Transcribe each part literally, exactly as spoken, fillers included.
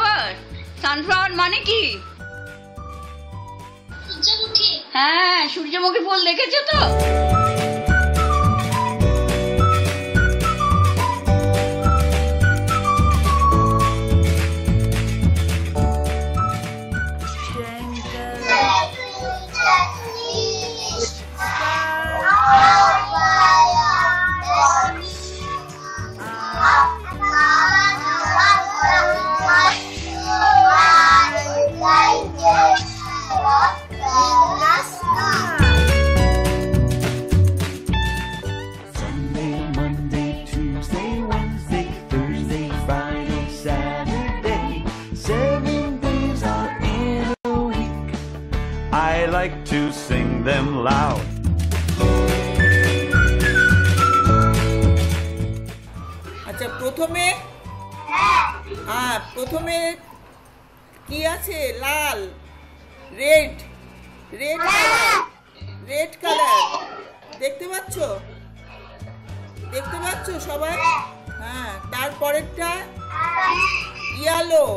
Sunflower? Sunflower মানে কি? সূর্যমুখী। হ্যাঁ, সূর্যমুখী ফুল দেখেছো তো? I like to sing them loud. আচ্ছা, প্রথমে হ্যাঁ প্রথমে কি আছে? লাল, red, red colour, red colour দেখতে পাচ্ছ? দেখতে পাচ্ছ সবাই? হ্যাঁ, তারপরেরটা ইয়েলো।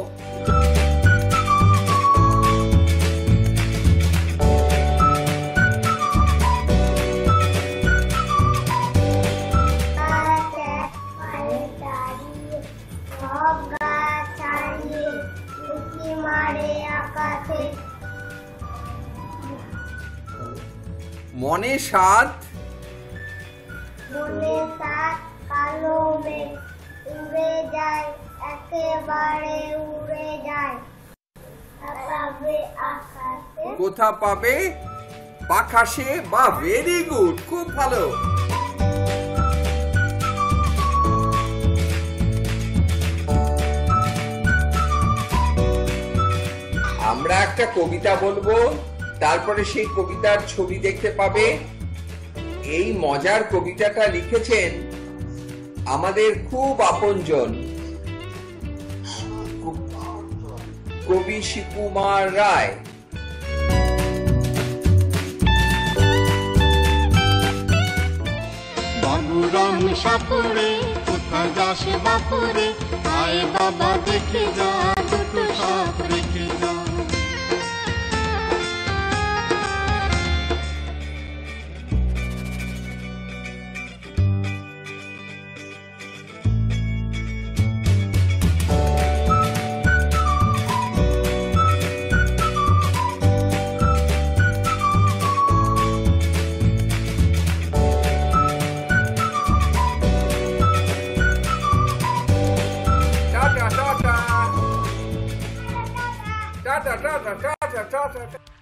মনে সাত মনে সাত কালো মেঘ উড়ে যায়, একেবারে উড়ে যায়। পাবে আকাশে। কোথা পাবে? পাখাশে। বা ভেরি গুড, খুব ভালো। আমরা একটা কবিতা বলবো, তারপরে সেই কবিতার ছবি দেখতে পাবে। এই মজার কবিতাটা লিখেছেন আমাদের খুব আপনজন কবি শিবকুমার রায়। বাবুরাম সাপুরে কোথায় যাস বাপুরে, আয় বাবা দেখে যা দুটো সাপ রেখে যা। Ta ta ta ta ta ta ta ta ta.